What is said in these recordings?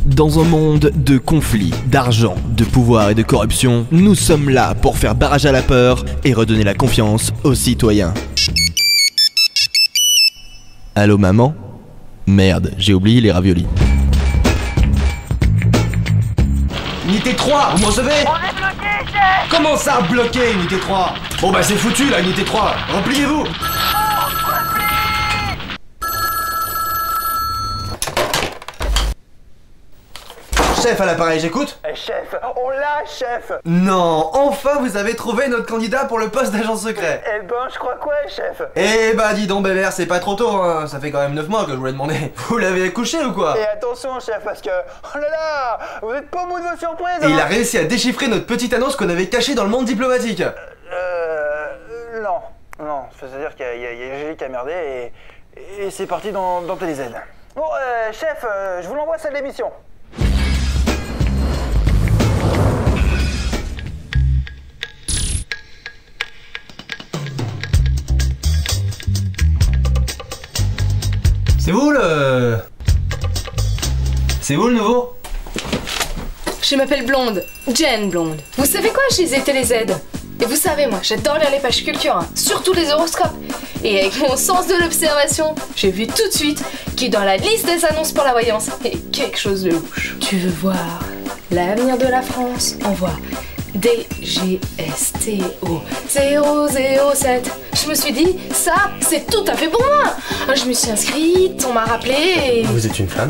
Dans un monde de conflits, d'argent, de pouvoir et de corruption, nous sommes là pour faire barrage à la peur et redonner la confiance aux citoyens. Allô maman? Merde, j'ai oublié les raviolis. Unité 3, vous me recevez? On est bloqué, chef! Comment ça, bloqué, Unité 3? Bon bah c'est foutu là, Unité 3, repliez-vous! Chef à l'appareil, j'écoute? Chef, on l'a, chef! Non, enfin vous avez trouvé notre candidat pour le poste d'agent secret. Eh ben, je crois quoi, chef? Eh bah dis donc Bébert, c'est pas trop tôt, hein. Ça fait quand même 9 mois que je vous l'ai demandé. Vous l'avez accouché ou quoi? Et attention, chef, parce que... Oh là là! Vous êtes pas au bout de vos surprises, Et il hein. a réussi à déchiffrer notre petite annonce qu'on avait cachée dans le monde diplomatique. Non. Non, c'est-à-dire qu'il y a Julie qui a merdé et c'est parti dans TéléZ. Bon, chef, je vous l'envoie celle de l'émission. C'est vous le... C'est vous le nouveau? Je m'appelle Blonde, Jen Blonde. Vous savez quoi, je lisais TéléZ. Et vous savez, moi, j'adore lire les pages culture, hein, surtout les horoscopes. Et avec mon sens de l'observation, j'ai vu tout de suite qu'il dans la liste des annonces pour la voyance, il y a quelque chose de louche. Tu veux voir l'avenir de la France? Envoie DGSTO 007. Je me suis dit, ça, c'est tout à fait pour moi. Je me suis inscrite, on m'a rappelé et... Vous êtes une femme?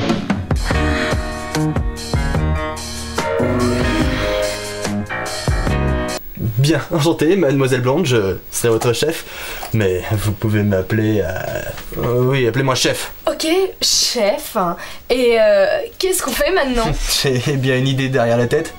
Bien, enchanté, mademoiselle Blonde, je serai votre chef, mais vous pouvez m'appeler... oui, appelez-moi chef. Ok, chef. Et qu'est-ce qu'on fait maintenant? J'ai bien une idée derrière la tête.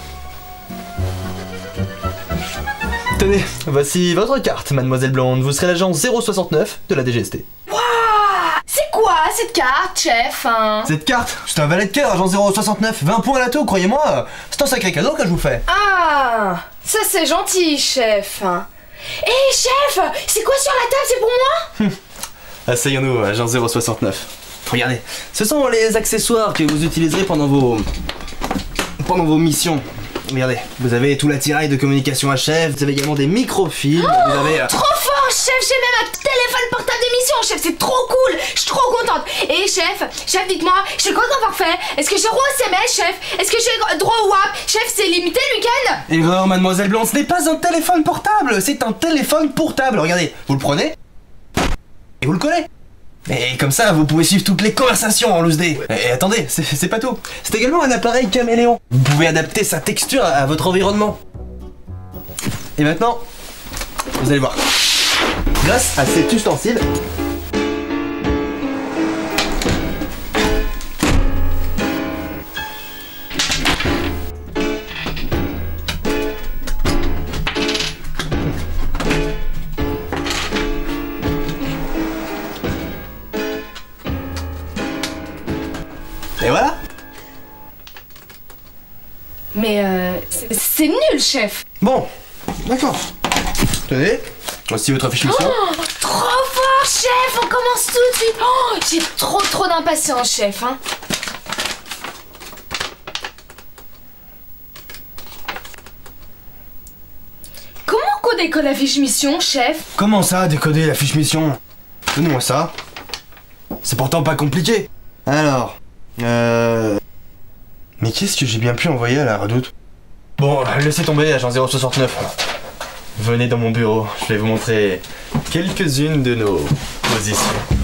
Tenez, voici votre carte, mademoiselle Blonde. Vous serez l'agent 069 de la DGST. Waouh! C'est quoi cette carte, chef? Cette carte, c'est un valet de cœur, agent 069. 20 points à la tour, croyez-moi. C'est un sacré cadeau que je vous fais. Ah! Ça c'est gentil, chef. Hé, chef! C'est quoi sur la table? C'est pour moi? Asseyons-nous, agent 069. Regardez, ce sont les accessoires que vous utiliserez pendant vos missions. Regardez, vous avez tout l'attirail de communication à chef, vous avez également des microfilms, vous avez... Trop fort, chef! J'ai même un téléphone portable d'émission, chef! C'est trop cool! Je suis trop contente! Et chef, dites-moi, j'ai quoi comme forfait? Est-ce que j'ai droit au SMS, chef? Est-ce que j'ai droit au WAP? Chef, c'est limité le week-end? Erreur, mademoiselle Blonde, ce n'est pas un téléphone portable, c'est un téléphone portable. Regardez, vous le prenez et vous le collez. Et comme ça, vous pouvez suivre toutes les conversations en loose day. Et attendez, c'est pas tout. C'est également un appareil caméléon. Vous pouvez adapter sa texture à votre environnement. Et maintenant, vous allez voir. Grâce à cet ustensile, et voilà. Mais c'est nul, chef! Bon, d'accord. Tenez, voici votre fiche mission. Oh, trop fort, chef! On commence tout de suite! Oh, j'ai trop d'impatience, chef, hein! Comment qu'on décolle la fiche mission, chef? Comment ça, décoder la fiche mission? Donnez-moi ça. C'est pourtant pas compliqué. Alors, mais qu'est-ce que j'ai bien pu envoyer à la redoute? Bon, laissez tomber, agent 069. Venez dans mon bureau, je vais vous montrer quelques-unes de nos positions.